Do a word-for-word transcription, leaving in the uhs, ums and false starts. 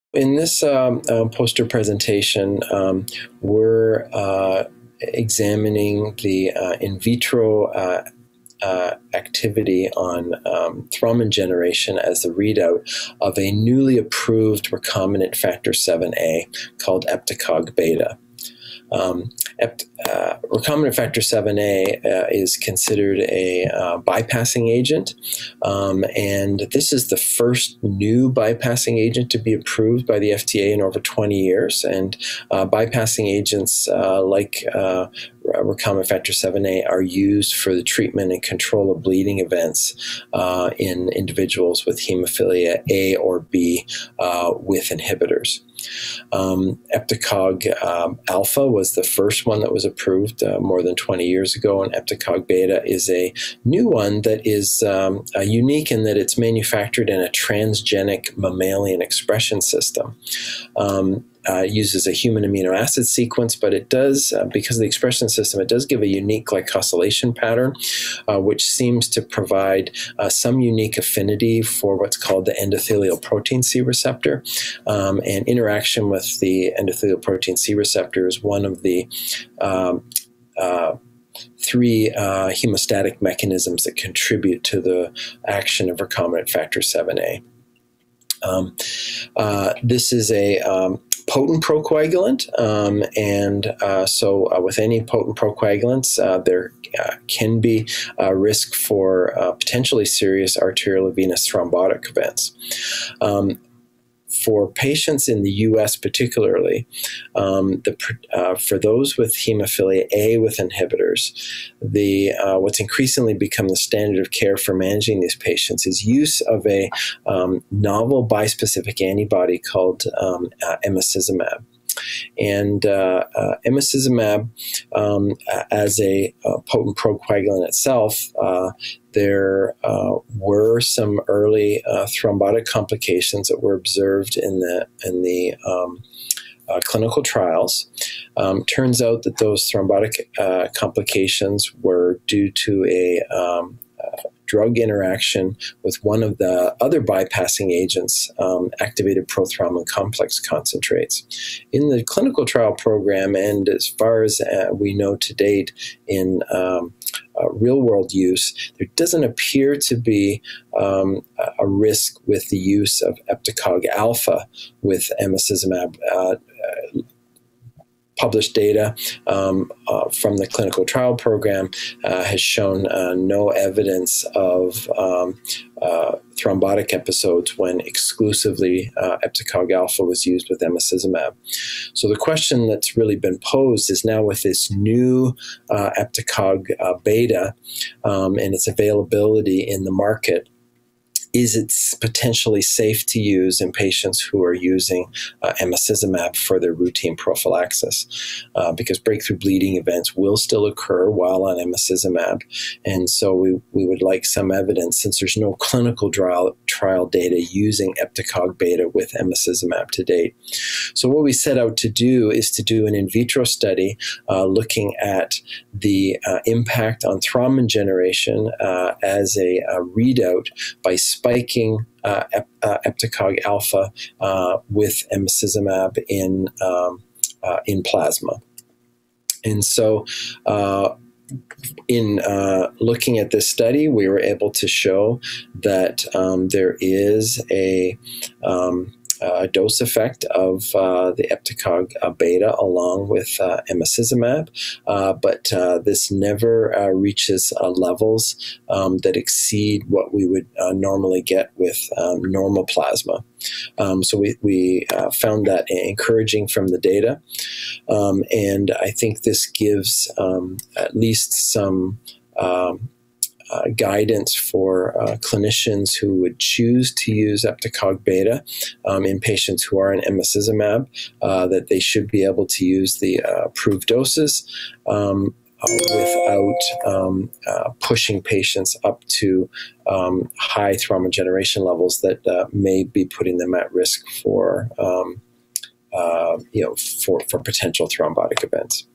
In this um, uh, poster presentation, um, we're uh, examining the uh, in vitro uh, uh, activity on um, thrombin generation as the readout of a newly approved recombinant factor seven A called Eptacog beta. Um, ept, uh, recombinant factor seven A uh, is considered a uh, bypassing agent, um, and this is the first new bypassing agent to be approved by the F D A in over twenty years. And uh, bypassing agents uh, like uh, recombinant factor seven A are used for the treatment and control of bleeding events uh, in individuals with hemophilia A or B uh, with inhibitors. Um, Eptacog um, alpha was the first one that was approved uh, more than twenty years ago, and Eptacog beta is a new one that is um, uh, unique in that it's manufactured in a transgenic mammalian expression system. Um, Uh, uses a human amino acid sequence, but it does, uh, because of the expression system, it does give a unique glycosylation pattern, uh, which seems to provide uh, some unique affinity for what's called the endothelial protein C receptor. Um, and interaction with the endothelial protein C receptor is one of the um, uh, three uh, hemostatic mechanisms that contribute to the action of recombinant factor seven A. Um, uh, this is a um, potent procoagulant, um, and uh, so uh, with any potent procoagulants, uh, there uh, can be a risk for uh, potentially serious arterial or venous thrombotic events. Um, For patients in the U S particularly, um, the, uh, for those with hemophilia A with inhibitors, the uh, what's increasingly become the standard of care for managing these patients is use of a um, novel bispecific antibody called um, uh, Emicizumab. And uh, uh, Emicizumab, um, as a uh, potent procoagulant itself, uh, there uh, were some early uh, thrombotic complications that were observed in the in the um, uh, clinical trials. Um, turns out that those thrombotic uh, complications were due to a um, uh, drug interaction with one of the other bypassing agents, um, activated prothrombin complex concentrates. In the clinical trial program, and as far as uh, we know to date in um, uh, real-world use, there doesn't appear to be um, a risk with the use of Eptacog alpha with Emicizumab. Uh, uh, Published data um, uh, from the clinical trial program uh, has shown uh, no evidence of um, uh, thrombotic episodes when exclusively uh, Eptacog alpha was used with Emicizumab. So the question that's really been posed is now with this new uh, Eptacog uh, beta um, and its availability in the market, is it potentially safe to use in patients who are using uh, Emicizumab for their routine prophylaxis? Uh, because breakthrough bleeding events will still occur while on Emicizumab. And so we, we would like some evidence, since there's no clinical trial, trial data using Eptacog beta with Emicizumab to date. So what we set out to do is to do an in vitro study uh, looking at the uh, impact on thrombin generation uh, as a, a readout by spiking uh, ep uh, Eptacog alpha uh, with Emicizumab in um, uh, in plasma. And so, uh, in uh, looking at this study, we were able to show that um, there is a um, Uh, dose effect of uh, the Eptacog uh, beta along with uh, Emicizumab, uh, but uh, this never uh, reaches uh, levels um, that exceed what we would uh, normally get with um, normal plasma. Um, so we, we uh, found that encouraging from the data, um, and I think this gives um, at least some um, Uh, guidance for uh, clinicians who would choose to use Eptacog beta um, in patients who are on Emicizumab, uh, that they should be able to use the uh, approved doses um, uh, without um, uh, pushing patients up to um, high thrombogeneration levels that uh, may be putting them at risk for, um, uh, you know, for, for potential thrombotic events.